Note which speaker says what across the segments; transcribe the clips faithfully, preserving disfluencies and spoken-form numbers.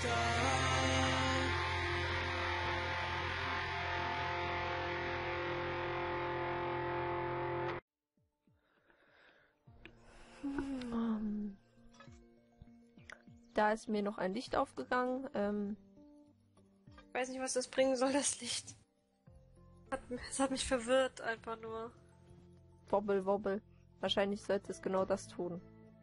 Speaker 1: Hm. Da ist mir noch ein Licht aufgegangen. Ähm,
Speaker 2: Ich weiß nicht, was das bringen soll, das Licht. Es hat mich verwirrt, einfach nur.
Speaker 1: Wobbel, wobbel. Wahrscheinlich sollte es genau das tun.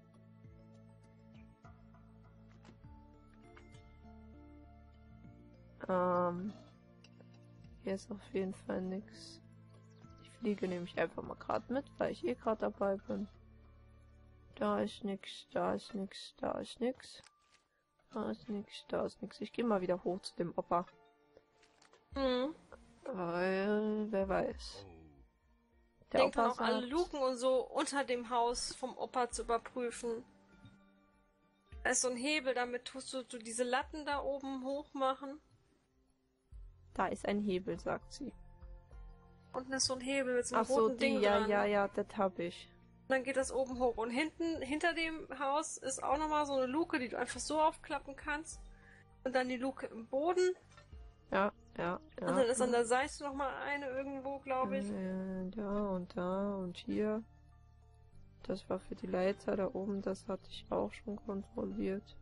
Speaker 1: Ähm, hier ist auf jeden Fall nix. Die Fliege nehme ich einfach mal gerade mit, weil ich eh gerade dabei bin. Da ist nix, da ist nix, da ist nix. Da ist nix, da ist nix. Ich gehe mal wieder hoch zu dem Opa.
Speaker 2: Mhm.
Speaker 1: Weil, wer weiß. Der
Speaker 2: Denkt man
Speaker 1: Opa
Speaker 2: auch alle
Speaker 1: sagt,
Speaker 2: Luken und so unter dem Haus vom Opa zu überprüfen. Da ist so ein Hebel, damit tust du, du diese Latten da oben hoch machen.
Speaker 1: da ist ein Hebel, sagt sie.
Speaker 2: Unten ist so ein Hebel mit so einem
Speaker 1: Ach so,
Speaker 2: roten
Speaker 1: die,
Speaker 2: Ding
Speaker 1: ja,
Speaker 2: dran.
Speaker 1: ja, ja, das hab ich.
Speaker 2: Und dann geht das oben hoch. Und hinten, hinter dem Haus ist auch nochmal so eine Luke, die du einfach so aufklappen kannst. Und dann die Luke im Boden.
Speaker 1: Ja, ja, ja.
Speaker 2: Und dann ist an der Seite nochmal eine irgendwo, glaube ich.
Speaker 1: Äh, da und da und hier. Das war für die Leiter da oben, das hatte ich auch schon kontrolliert.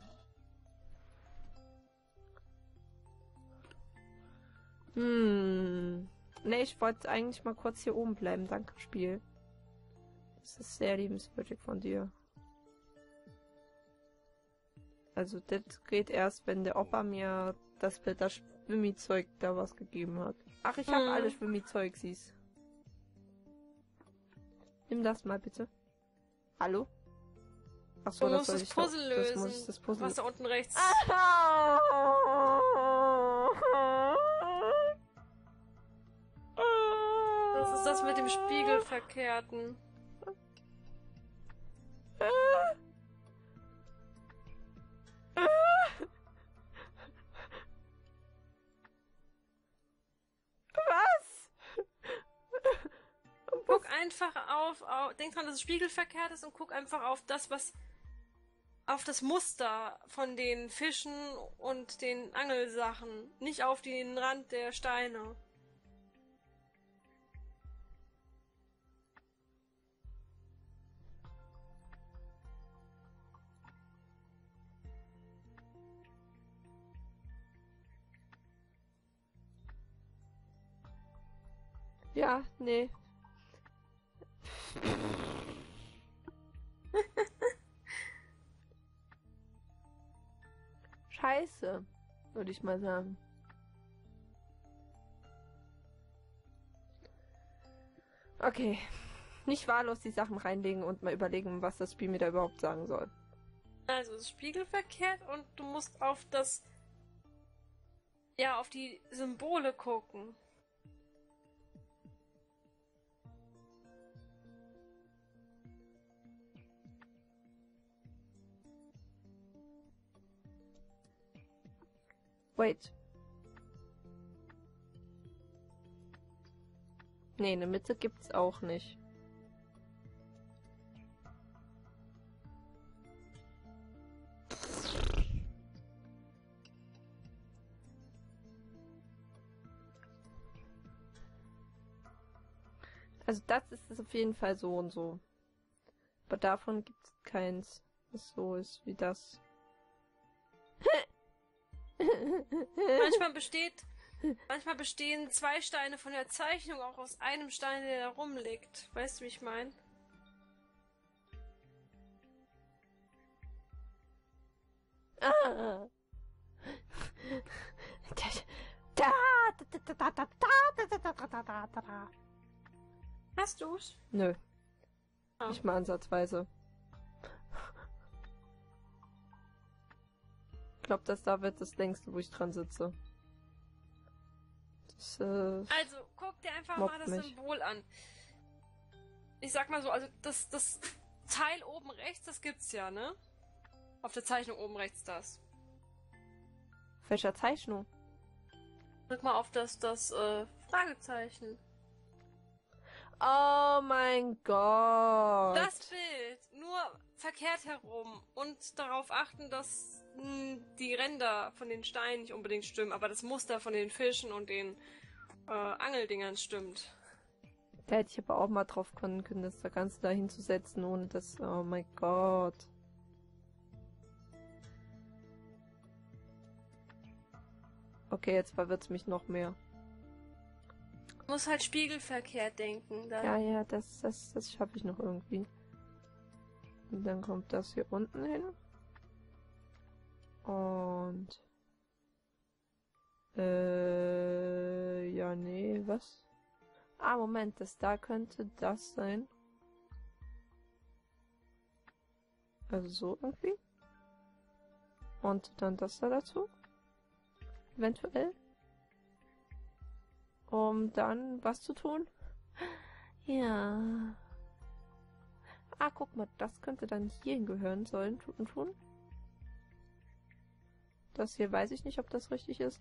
Speaker 1: Hm. Ne, ich wollte eigentlich mal kurz hier oben bleiben. Danke, Spiel. Das ist sehr liebenswürdig von dir. Also, das geht erst, wenn der Opa mir das, das Schwimmizeug da was gegeben hat. Ach, ich habe
Speaker 2: Mhm.
Speaker 1: alle Schwimmizeug, siehst. Nimm das mal, bitte. Hallo? Ach so,
Speaker 2: Du
Speaker 1: das
Speaker 2: musst
Speaker 1: soll
Speaker 2: das
Speaker 1: ich
Speaker 2: Puzzle
Speaker 1: da,
Speaker 2: lösen.
Speaker 1: das muss ich das Puzzle.
Speaker 2: Was da unten rechts. Das ist das mit dem Spiegelverkehrten.
Speaker 1: Was?
Speaker 2: Guck einfach auf, auf, denk dran, dass es spiegelverkehrt ist und guck einfach auf das, was, auf das Muster von den Fischen und den Angelsachen. Nicht auf den Rand der Steine.
Speaker 1: Ja, nee. Scheiße, würde ich mal sagen. Okay. Nicht wahllos die Sachen reinlegen und mal überlegen, was das Spiel mir da überhaupt sagen soll.
Speaker 2: Also es ist spiegelverkehrt und du musst auf das, ja, auf die Symbole gucken.
Speaker 1: Wait. Nee, eine Mitte gibt's auch nicht. Also das ist es auf jeden Fall so und so. Aber davon gibt's keins, was so ist wie das.
Speaker 2: Manchmal besteht, manchmal bestehen zwei Steine von der Zeichnung auch aus einem Stein, der da rumliegt. Weißt du, wie ich meine?
Speaker 1: Ah.
Speaker 2: Hast du's?
Speaker 1: Nö.
Speaker 2: Oh.
Speaker 1: Nicht mal ansatzweise. Ich glaube, das da wird das längste, wo ich dran sitze. Das, äh,
Speaker 2: Also, guck dir einfach
Speaker 1: mobbt
Speaker 2: mal das
Speaker 1: mich.
Speaker 2: Symbol an. Ich sag mal so, also das, das Teil oben rechts, das gibt's ja, ne? Auf der Zeichnung oben rechts das.
Speaker 1: Auf welcher Zeichnung?
Speaker 2: Drück mal auf das, das äh, Fragezeichen.
Speaker 1: Oh mein Gott.
Speaker 2: Das Bild, nur verkehrt herum und darauf achten, dass mh, die Ränder von den Steinen nicht unbedingt stimmen, aber das Muster von den Fischen und den äh, Angeldingern stimmt.
Speaker 1: Da hätte ich aber auch mal drauf kommen können, das da ganz da hinzusetzen, ohne das... Oh mein Gott. Okay, jetzt verwirrt es mich noch mehr.
Speaker 2: Du musst halt spiegelverkehrt denken. Dann.
Speaker 1: Ja, ja, das, das, das schaffe ich noch irgendwie. Und dann kommt das hier unten hin. Und... Äh... Ja, nee, was? Ah, Moment, das da könnte das sein. Also so irgendwie. Und dann das da dazu. Eventuell. Um dann was zu tun. Ja. Ah, guck mal, das könnte dann hierhin gehören sollen. Tun, tun. Das hier weiß ich nicht, ob das richtig ist.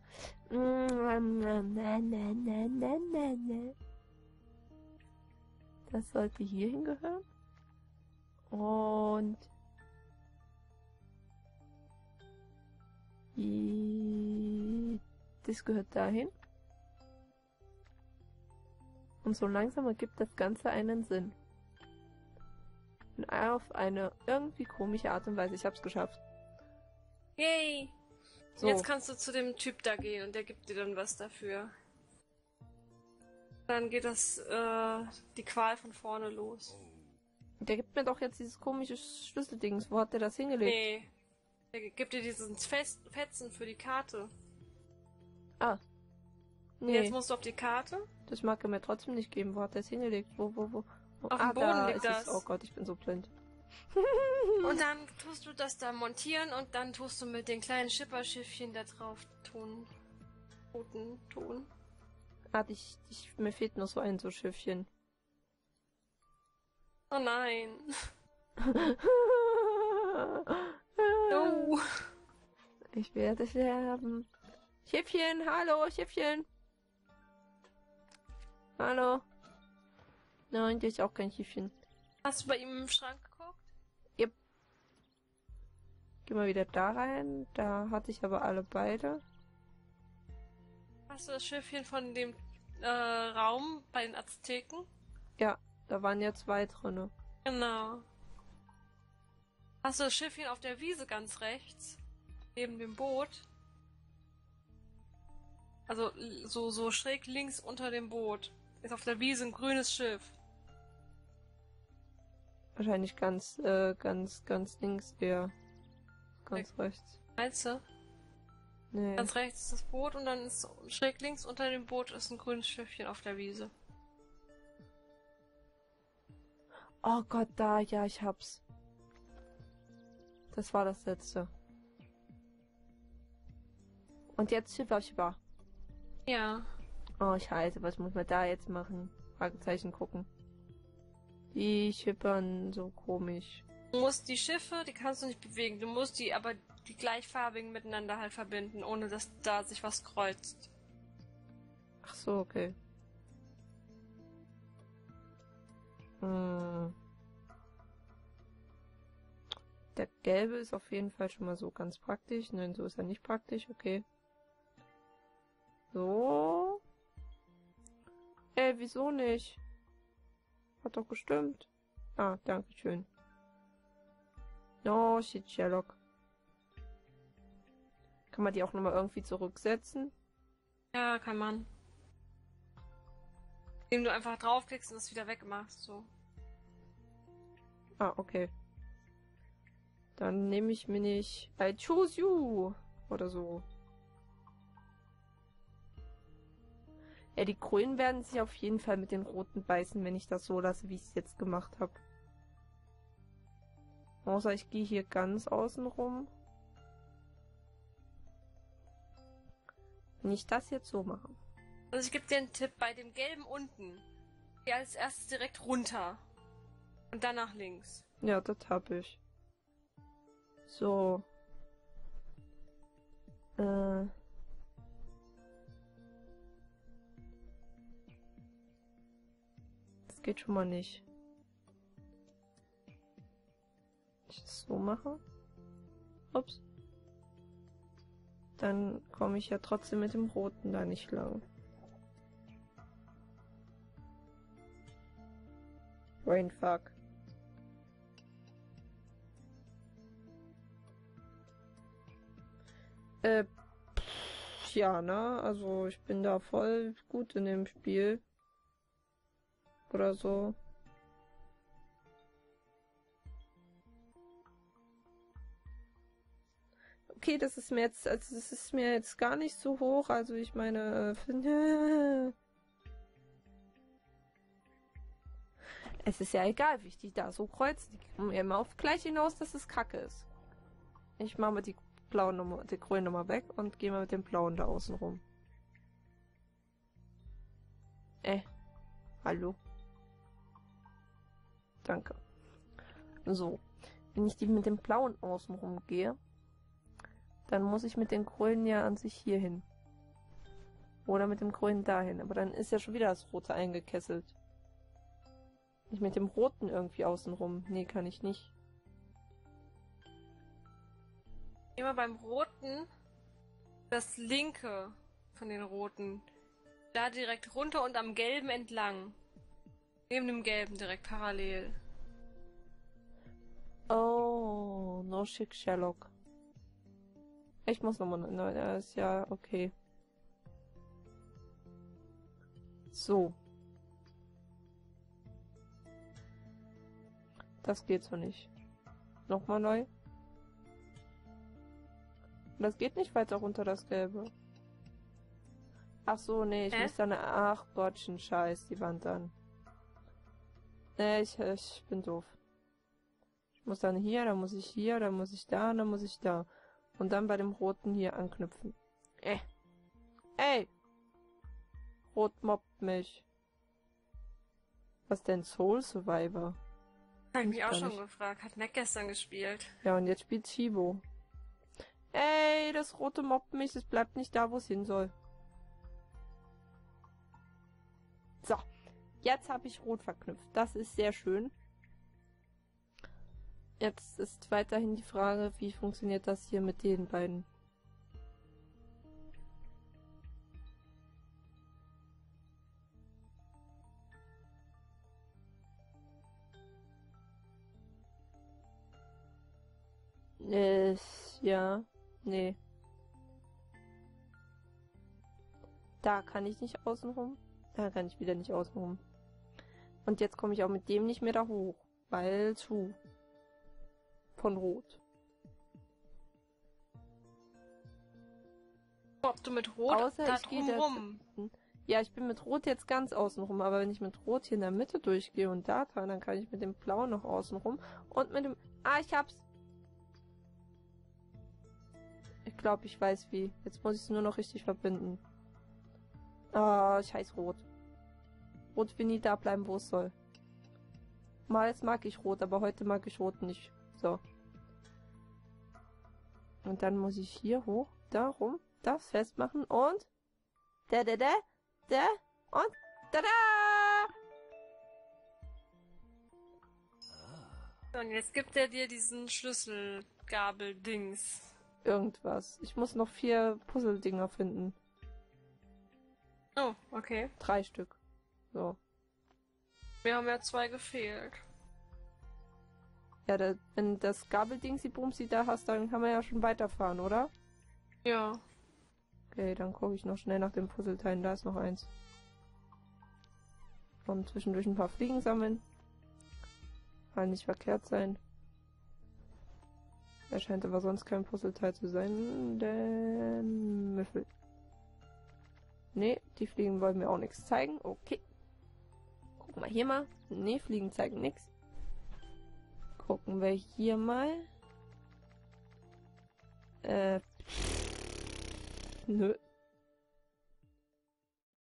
Speaker 1: Das sollte hier hingehören. Und das gehört dahin. Und so langsam ergibt das Ganze einen Sinn. Und auf eine irgendwie komische Art und Weise. Ich hab's geschafft.
Speaker 2: Yay!
Speaker 1: So.
Speaker 2: Jetzt kannst du zu dem Typ da gehen und der gibt dir dann was dafür. Dann geht das, äh, die Qual von vorne los.
Speaker 1: Der gibt mir doch jetzt dieses komische Schlüsseldings. Wo hat der das hingelegt?
Speaker 2: Nee. Der gibt dir diesen Fest Fetzen für die Karte.
Speaker 1: Ah. Nee.
Speaker 2: Und jetzt musst du auf die Karte.
Speaker 1: Das mag er mir trotzdem nicht geben. Wo hat er es hingelegt? Wo, wo, wo? wo?
Speaker 2: Auf
Speaker 1: ah,
Speaker 2: dem Boden
Speaker 1: da
Speaker 2: liegt
Speaker 1: ist
Speaker 2: das.
Speaker 1: Es. Oh Gott, ich bin so blind.
Speaker 2: Und dann tust du das da montieren und dann tust du mit den kleinen Schipperschiffchen da drauf tun. Toten tun.
Speaker 1: Ah, ich, ich, mir fehlt nur so ein so Schiffchen.
Speaker 2: Oh nein. Oh.
Speaker 1: Ich werde sterben. Schiffchen, hallo, Schiffchen. Hallo. Nein, hier ist auch kein Schiffchen.
Speaker 2: Hast du bei ihm im Schrank geguckt?
Speaker 1: Yep. Geh mal wieder da rein. Da hatte ich aber alle beide.
Speaker 2: Hast du das Schiffchen von dem äh, Raum bei den Azteken?
Speaker 1: Ja, da waren ja zwei drinne.
Speaker 2: Genau. Hast du das Schiffchen auf der Wiese ganz rechts? Neben dem Boot? Also so, so schräg links unter dem Boot. Ist auf der Wiese ein grünes Schiff.
Speaker 1: Wahrscheinlich ganz, äh, ganz, ganz links eher. Ganz
Speaker 2: Okay.
Speaker 1: rechts.
Speaker 2: Meinst du?
Speaker 1: Nee.
Speaker 2: Ganz rechts ist das Boot und dann ist schräg links unter dem Boot ist ein grünes Schiffchen auf der Wiese.
Speaker 1: Oh Gott, da, ja, ich hab's. Das war das letzte. Und jetzt Schipper, Schipper.
Speaker 2: Ja.
Speaker 1: Oh, scheiße, was muss man da jetzt machen? Fragezeichen gucken. Die schippern so komisch.
Speaker 2: Du musst die Schiffe, die kannst du nicht bewegen. Du musst die aber die gleichfarbigen miteinander halt verbinden, ohne dass da sich was kreuzt.
Speaker 1: Ach so, okay. Hm. Der gelbe ist auf jeden Fall schon mal so ganz praktisch. Nein, so ist er nicht praktisch. Okay. So. Ey, wieso nicht? Hat doch gestimmt. Ah, danke schön. No, shit, Sherlock. Kann man die auch nochmal irgendwie zurücksetzen?
Speaker 2: Ja, kann man. Indem du einfach draufklickst und es wieder wegmachst, so.
Speaker 1: Ah, okay. Dann nehme ich mir nicht I choose you oder so. Ja, die Grünen werden sich auf jeden Fall mit den Roten beißen, wenn ich das so lasse, wie ich es jetzt gemacht habe. Außer ich gehe hier ganz außen rum. Wenn ich das jetzt so mache.
Speaker 2: Also ich gebe dir einen Tipp, bei dem gelben unten. Geh als erstes direkt runter. Und dann nach links.
Speaker 1: Ja, das habe ich. So. Äh. Das geht schon mal nicht. Wenn ich das so mache. Ups. dann komme ich ja trotzdem mit dem Roten da nicht lang. Brainfuck. Äh, pff, ja, ne? Also ich bin da voll gut in dem Spiel. Oder so. Okay, das ist mir jetzt, also das ist mir jetzt gar nicht so hoch. Also ich meine, äh, es ist ja egal, wie ich die da so kreuze. Die kommen immer auf gleich hinaus, dass es kacke ist. Ich mache mal die blaue Nummer, die grüne Nummer weg und gehe mal mit dem blauen da außen rum. Äh, hallo. Danke. So, wenn ich die mit dem blauen außen rum gehe, dann muss ich mit den grünen ja an sich hier hin. Oder mit dem grünen dahin. Aber dann ist ja schon wieder das rote eingekesselt. Nicht mit dem roten irgendwie außen rum. Nee, kann ich nicht.
Speaker 2: Immer beim roten, das linke von den roten. Da direkt runter und am gelben entlang. Neben dem gelben direkt parallel.
Speaker 1: Oh, no shit, Sherlock. Ich muss nochmal... Ne, das ist ja okay. So. Das geht so nicht. Nochmal neu. Das geht nicht weiter runter, das Gelbe. Ach so, nee, ich
Speaker 2: Hä?
Speaker 1: muss dann... Ach Gottchen, Scheiß, die Wand dann. Nee, ich, ich bin doof. Ich muss dann hier, dann muss ich hier, dann muss ich da, dann muss ich da. Und dann bei dem Roten hier anknüpfen. Äh. Ey! Rot mobbt mich. Was denn Soul Survivor?
Speaker 2: Hab ich mich auch
Speaker 1: Gar
Speaker 2: schon
Speaker 1: nicht.
Speaker 2: gefragt. Hat Mac gestern gespielt.
Speaker 1: Ja, und jetzt spielt Chibo. Ey, das Rote mobbt mich. Es bleibt nicht da, wo es hin soll. So. Jetzt habe ich Rot verknüpft. Das ist sehr schön. Jetzt ist weiterhin die Frage, wie funktioniert das hier mit den beiden? Äh, ja. Nee. Da kann ich nicht außenrum. Da kann ich wieder nicht außenrum. Und jetzt komme ich auch mit dem nicht mehr da hoch. Weil zu. Von Rot.
Speaker 2: Ob du mit Rot
Speaker 1: Außer
Speaker 2: da
Speaker 1: ich gehe
Speaker 2: drumrum.
Speaker 1: Ja, ich bin mit Rot jetzt ganz außenrum, aber wenn ich mit Rot hier in der Mitte durchgehe und da dran, dann kann ich mit dem Blau noch außenrum und mit dem... Ah, ich hab's! Ich glaube, ich weiß wie. Jetzt muss ich es nur noch richtig verbinden. Ah, scheiß Rot. Rot will nie da bleiben, wo es soll. Mal jetzt mag ich Rot, aber heute mag ich Rot nicht. So. Und dann muss ich hier hoch, da rum, das festmachen und... Da, da, da, da und da, da!
Speaker 2: Und jetzt gibt er dir diesen Schlüsselgabel-Dings.
Speaker 1: Irgendwas. Ich muss noch vier Puzzle-Dinger finden.
Speaker 2: Oh, okay.
Speaker 1: Drei Stück. So.
Speaker 2: Wir haben ja zwei gefehlt.
Speaker 1: Ja, da, wenn das Gabeldingsi-Bumsi da hast, dann kann man ja schon weiterfahren, oder?
Speaker 2: Ja.
Speaker 1: Okay, dann gucke ich noch schnell nach den Puzzleteilen. Da ist noch eins. Und zwischendurch ein paar Fliegen sammeln. Kann nicht verkehrt sein. Er scheint aber sonst kein Puzzleteil zu sein. Denn... Müffel. Nee, die Fliegen wollen mir auch nichts zeigen. Okay. Gucken wir hier mal. Nee, Fliegen zeigen nichts. Gucken wir hier mal. Äh. Nö.